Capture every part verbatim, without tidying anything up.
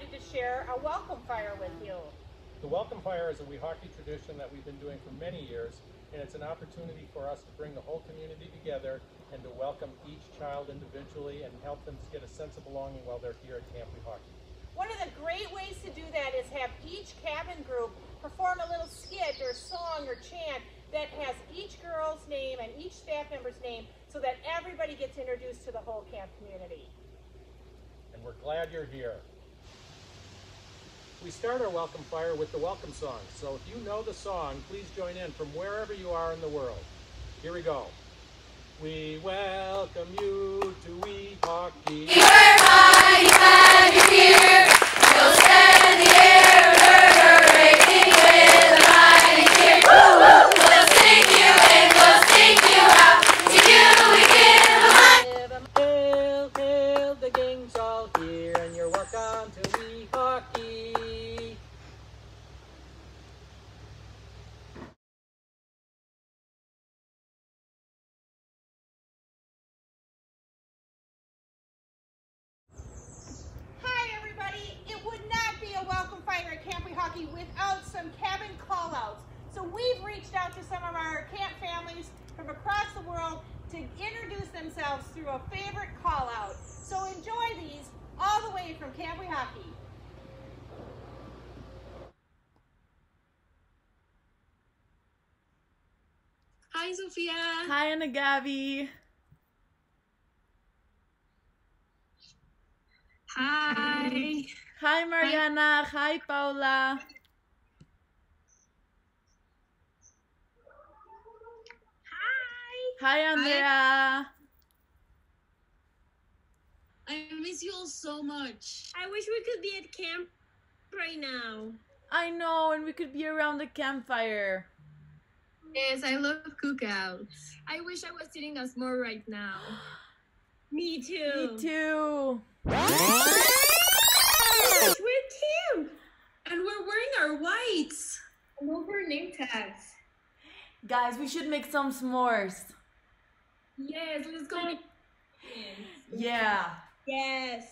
excited to share a welcome fire with you. The welcome fire is a WeHaKee tradition that we've been doing for many years, and it's an opportunity for us to bring the whole community together and to welcome each child individually and help them to get a sense of belonging while they're here at Camp WeHaKee. One of the great ways to do that is have each cabin group perform a little skit or song or chant that has each girl's name and each staff member's name so that everybody gets introduced to the whole camp community. And we're glad you're here. We start our welcome fire with the welcome song, so if you know the song, please join in from wherever you are in the world. Here we go. We welcome you to WeHaKee. We're high, glad you're here. You'll stand the air, reverberating with a mighty cheer. We'll sing you in, we'll sing you out. To you we give a Hail, hail, the gang's all here, and you're welcome to WeHaKee. Without some cabin call-outs. So we've reached out to some of our camp families from across the world to introduce themselves through a favorite call-out. So enjoy these all the way from Camp WeHaKee. Hi, Sophia. Hi, Anna Gabby. Hi. Hi, Mariana. Hi, Paula. Hi. Hi, Andrea. Hi. I miss you all so much. I wish we could be at camp right now. I know, and we could be around the campfire. Yes, I love cookouts. I wish I was sitting us more right now. Me too. Me too. We're cute. And we're wearing our whites. And over name tags. Guys, we should make some s'mores. Yes, let's go. Yeah. Yes.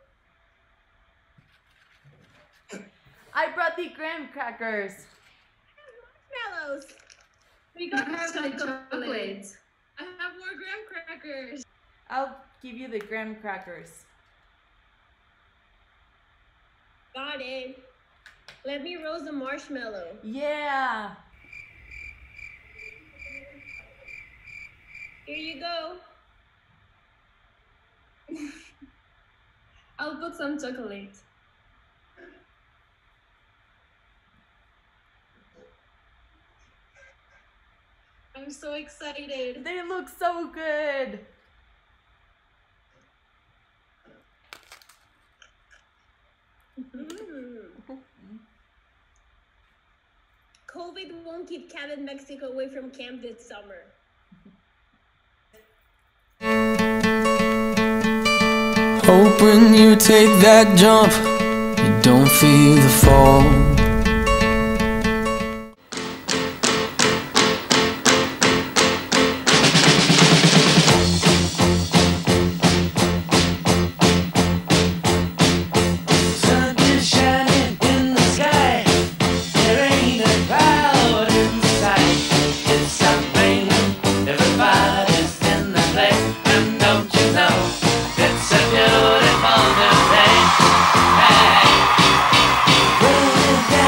I brought the graham crackers. Marshmallows. We got some chocolates. I have more graham crackers. I'll give you the graham crackers. Got it. Let me roast the marshmallow. Yeah. Here you go. I'll put some chocolate. I'm so excited. They look so good. Mm. COVID won't keep Cabin Mexico away from camp this summer. Hope when you take that jump, you don't feel the fall. Rolling down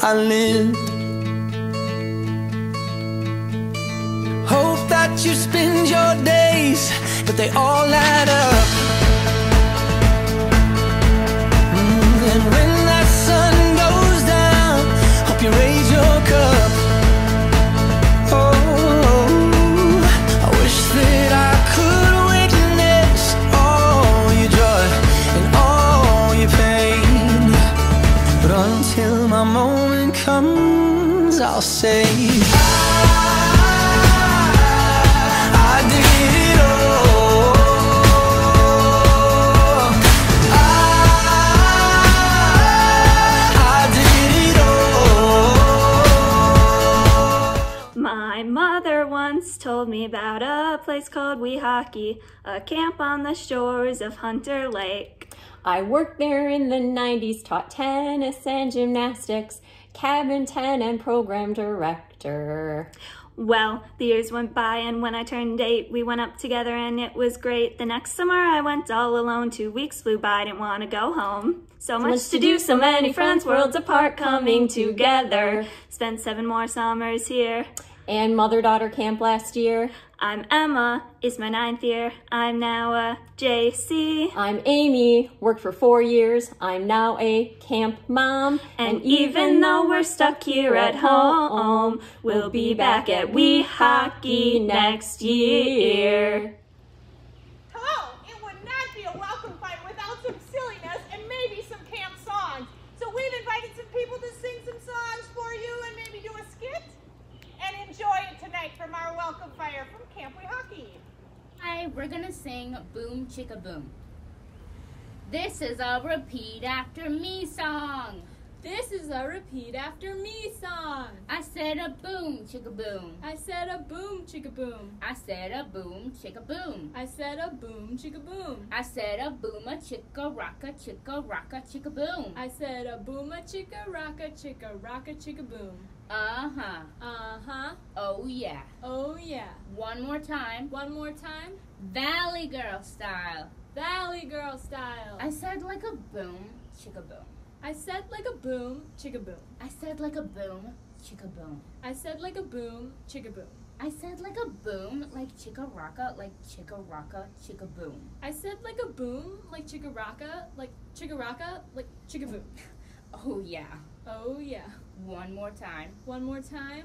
I live. Hope that you spend your days, but they all add up. Mm, and when that sun goes down, hope you raise your cup. Oh, I wish that I could witness all your joy and all your pain, but until my moment comes, I'll say my mother once told me about a place called WeHaKee, a camp on the shores of Hunter Lake. I worked there in the nineties, taught tennis and gymnastics, cabin ten and program director. Well, the years went by, and when I turned eight, we went up together and it was great. The next summer I went all alone. Two weeks flew by, didn't want to go home. So much to do, so many friends, worlds apart, coming together. Spent seven more summers here. And mother-daughter camp last year. I'm Emma, it's my ninth year. I'm now a J C. I'm Amy, worked for four years. I'm now a camp mom. And, and even though we're stuck here at home, we'll be back at WeHaKee next year. Hello, it would not be a welcome fire without some silliness and maybe some camp songs. So we've invited some people to sing some songs for you and maybe do a skit. And enjoy it tonight from our welcome fire from Camp WeHaKee. Hi, we're gonna sing Boom Chicka Boom. This is a repeat after me song. This is a repeat after me song. I said a boom chicka boom. I said a boom chicka boom. I said a boom chicka boom. I said a boom chicka boom. I said a boom a chicka rocka chicka rocka chicka boom. I said a boom a chicka rocka chicka rocka chicka boom. Uh-huh. Uh-huh. Oh yeah. Oh yeah. One more time. One more time. Valley Girl style. Valley Girl style. I said like a boom chicka boom. I said like a boom chicka boom. I said like a boom chicka boom. I said like a boom chicka boom. I said like a boom like chicka rocka like chicka rocka chicka boom. I said like a boom like chicka rocka like chicka rocka like chicka boom. Oh yeah. Oh yeah. One more time. One more time.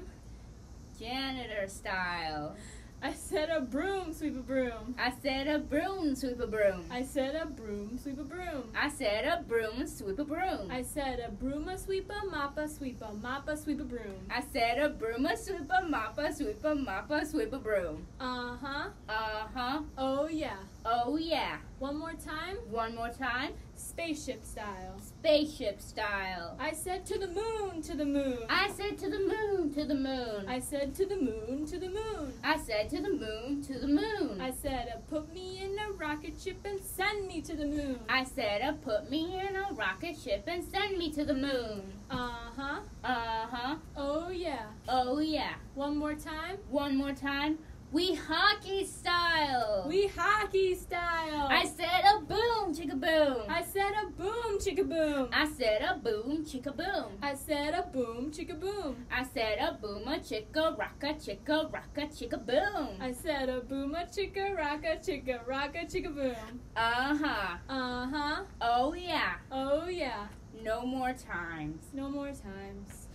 Janitor style. I said a broom, sweep a broom. I said a broom, sweep a broom. I said a broom, sweep a broom. I said a broom, sweep a broom. I said a broom, a sweep a mop a sweep a mop a sweep a broom. I said a broom, a sweep a mop a sweep a mop a sweep a broom. Uh-huh. Uh-huh. Oh yeah. Oh yeah. One more time. One more time. Spaceship style. Spaceship style. I said to the moon, to the moon. I said to the moon, to the moon. I said to the moon, to the moon. I said to the moon, to the moon. I said uh, put me in a rocket ship and send me to the moon. I said uh, put me in a rocket ship and send me to the moon. Uh-huh. Uh-huh. Oh yeah. Oh yeah. One more time. One more time. WeHaKee style. WeHaKee style. I said a boom chicka boom. I said a boom chicka boom. I said a boom chicka boom. I said a boom chicka boom. I said a boom a chicka rocka chicka rocka chicka boom. I said a boom a chicka rocka chicka rocka chicka boom. Uh-huh. Uh-huh. Oh yeah. Oh yeah. No more times. No more times.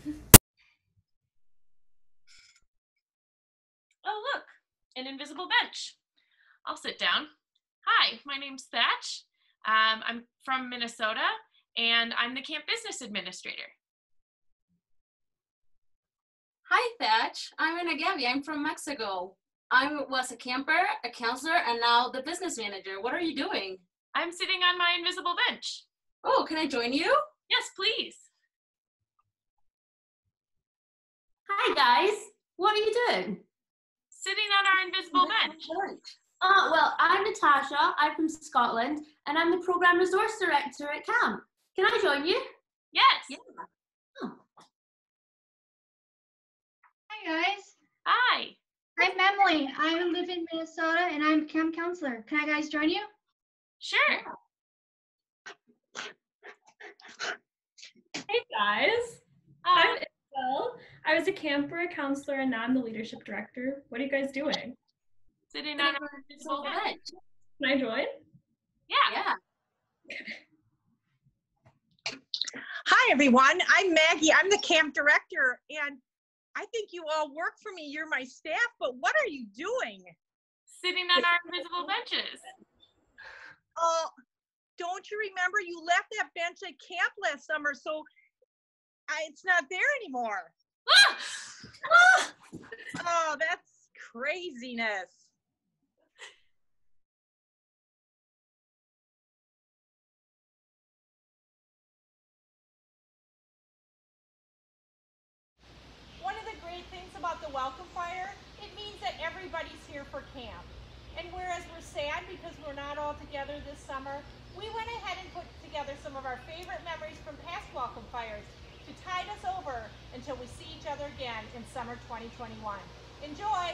Oh look, an invisible bench. I'll sit down. Hi, my name's Thatch. Um, I'm from Minnesota, and I'm the camp business administrator. Hi, Thatch. I'm Ana Gabi. I'm from Mexico. I was a camper, a counselor, and now the business manager. What are you doing? I'm sitting on my invisible bench. Oh, can I join you? Yes, please. Hi, guys. What are you doing? Sitting on our invisible bench. Oh, well, I'm Natasha. I'm from Scotland, and I'm the Program Resource Director at camp. Can I join you? Yes. Yeah. Oh. Hi, guys. Hi. I'm Emily. I live in Minnesota, and I'm camp counselor. Can I guys join you? Sure. Hey, guys. I'm Isabel. I was a camper, a counselor, and now I'm the leadership director. What are you guys doing? Sitting on our invisible bench. Can I join? Yeah. Yeah. Hi, everyone. I'm Maggie. I'm the camp director, and I think you all work for me. You're my staff, but what are you doing? Sitting on our invisible benches. Oh, don't you remember you left that bench at camp last summer, so I, it's not there anymore. Ah! Ah! Oh, that's craziness. One of the great things about the Welcome Fire, it means that everybody's here for camp. And whereas we're sad because we're not all together this summer, we went ahead and put together some of our favorite memories from past Welcome Fires to tide us over until we see each other again in summer twenty twenty-one. Enjoy!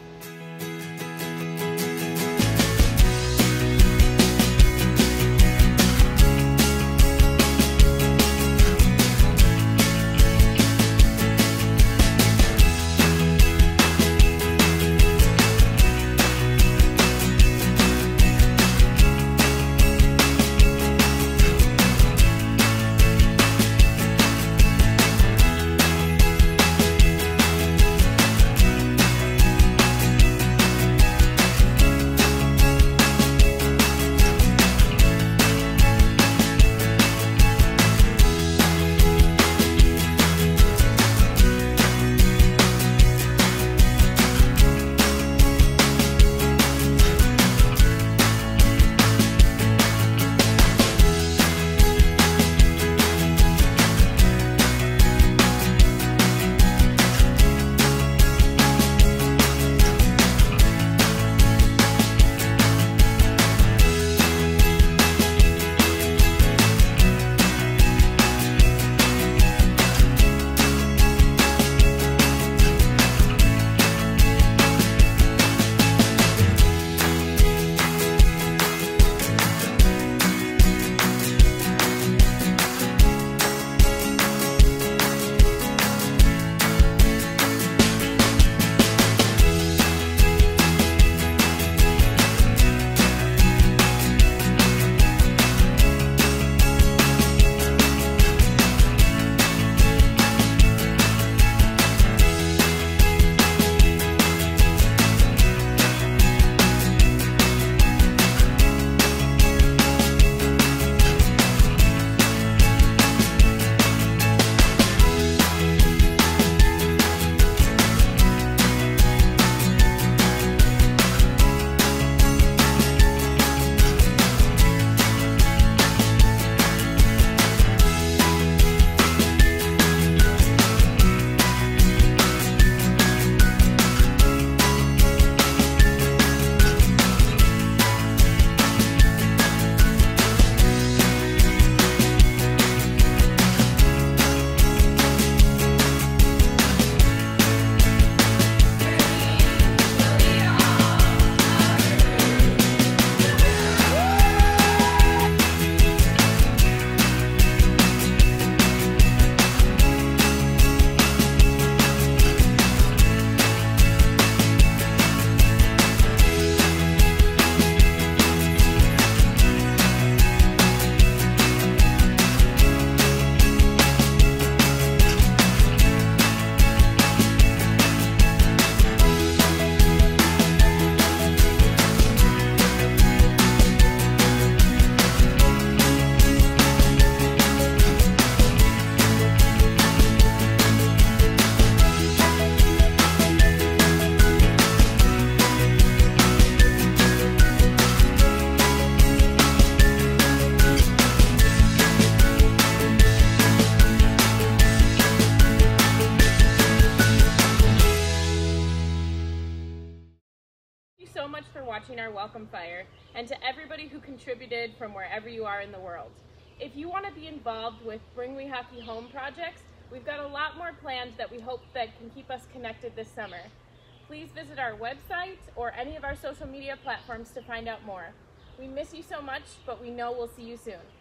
so much for watching our Welcome Fire, and to everybody who contributed from wherever you are in the world. If you want to be involved with Bring WeHaKee Home projects, we've got a lot more plans that we hope that can keep us connected this summer. Please visit our website or any of our social media platforms to find out more. We miss you so much, but we know we'll see you soon.